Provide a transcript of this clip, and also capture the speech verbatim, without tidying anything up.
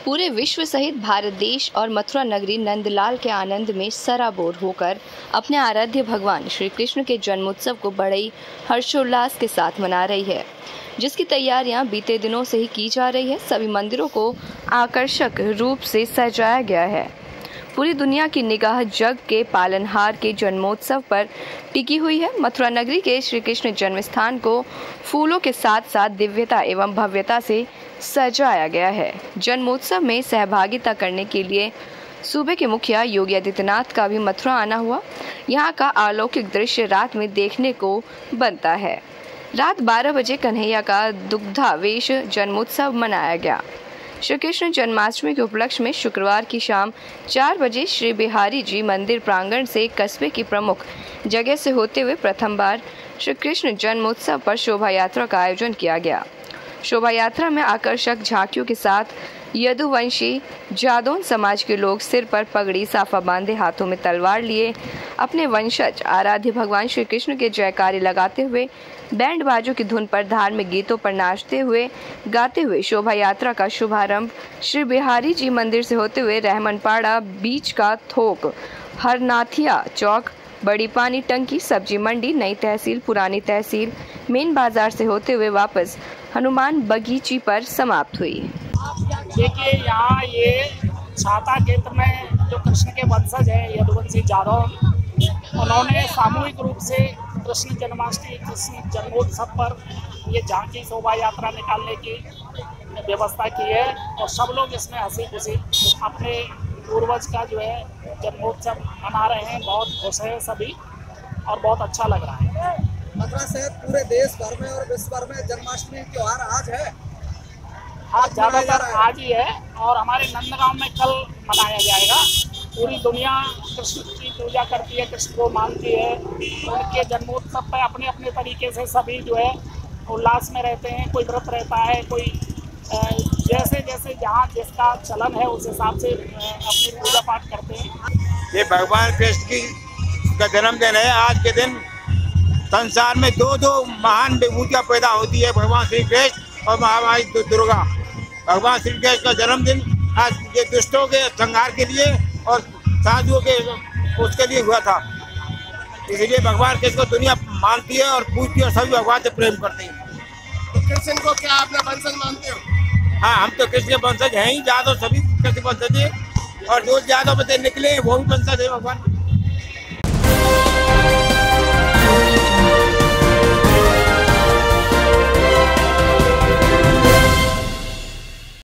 पूरे विश्व सहित भारत देश और मथुरा नगरी नंदलाल के आनंद में सराबोर होकर अपने आराध्य भगवान श्री कृष्ण के जन्मोत्सव को बड़े ही हर्षोल्लास के साथ मना रही है, जिसकी तैयारियां बीते दिनों से ही की जा रही है। सभी मंदिरों को आकर्षक रूप से सजाया गया है। पूरी दुनिया की निगाह जग के पालनहार के जन्मोत्सव पर टिकी हुई है। मथुरा नगरी के श्री कृष्ण जन्म स्थान को फूलों के साथ साथ दिव्यता एवं भव्यता से सजाया गया है। जन्मोत्सव में सहभागिता करने के लिए सूबे के मुखिया योगी आदित्यनाथ का भी मथुरा आना हुआ। यहाँ का अलौकिक दृश्य रात में देखने को बनता है। रात बारह बजे कन्हैया का दुग्धावेश जन्मोत्सव मनाया गया। श्री कृष्ण जन्माष्टमी के उपलक्ष्य में शुक्रवार की शाम चार बजे श्री बिहारी जी मंदिर प्रांगण से कस्बे की प्रमुख जगह से होते हुए प्रथम बार श्री कृष्ण जन्मोत्सव पर शोभा यात्रा का आयोजन किया गया। शोभा यात्रा में आकर्षक झांकियों के साथ यदुवंशी जादौन समाज के लोग सिर पर पगड़ी साफा बांधे, हाथों में तलवार लिए अपने वंशज आराध्य भगवान श्री कृष्ण के जयकारे लगाते हुए बैंड बाजों की धुन पर धार्मिक गीतों पर नाचते हुए गाते हुए शोभा यात्रा का शुभारंभ श्री बिहारी जी मंदिर से होते हुए रहमनपाड़ा, बीच का थोक, हरनाथिया चौक, बड़ी पानी टंकी, सब्जी मंडी, नई तहसील, पुरानी तहसील, मेन बाजार से होते हुए वापस हनुमान बगीची पर समाप्त हुई। देखिए, यहाँ ये छाता क्षेत्र में जो कृष्ण के वंशज है यदुवंशी जादव, उन्होंने सामूहिक रूप से कृष्ण जन्माष्टमी कृष्ण जन्मोत्सव पर ये झांकी शोभा यात्रा निकालने की व्यवस्था की है और सब लोग इसमें हंसी खुशी अपने पूर्वज का जो है जन्मोत्सव मना रहे हैं। बहुत खुश है सभी और बहुत अच्छा लग रहा है। मथुरा सहित पूरे देश भर में और विश्व भर में जन्माष्टमी त्योहार आज है। हाँ, ज़्यादातर आज ही है और हमारे नंदगांव में कल मनाया जाएगा। पूरी दुनिया कृष्ण की पूजा करती है, कृष्ण को मानती है। उनके जन्मोत्सव पर अपने अपने तरीके से सभी जो है उल्लास में रहते हैं। कोई व्रत रहता है, कोई जैसे जैसे जहाँ जिसका चलन है उस हिसाब से अपनी पूजा पाठ करते हैं। ये भगवान कृष्ण की का जन्मदिन है। आज के दिन संसार में दो दो महान विभूतियाँ पैदा होती है, भगवान श्री कृष्ण और महामाई दुर्गा। भगवान श्री कृष्ण का जन्मदिन आज ये दुष्टों के संहार के लिए और साधुओं के उसके लिए हुआ था। इसलिए भगवान कृष्ण को दुनिया मानती है और पूजती है और सभी भगवान से प्रेम करते हैं। तो कृष्ण को क्या अपना वंशज मानते हो? हाँ, हम तो कृष्ण के वंशज हैं ही। जादव सभी कृष्ण वंशज है और जो जादव में से निकले वो भी वंशज है भगवान।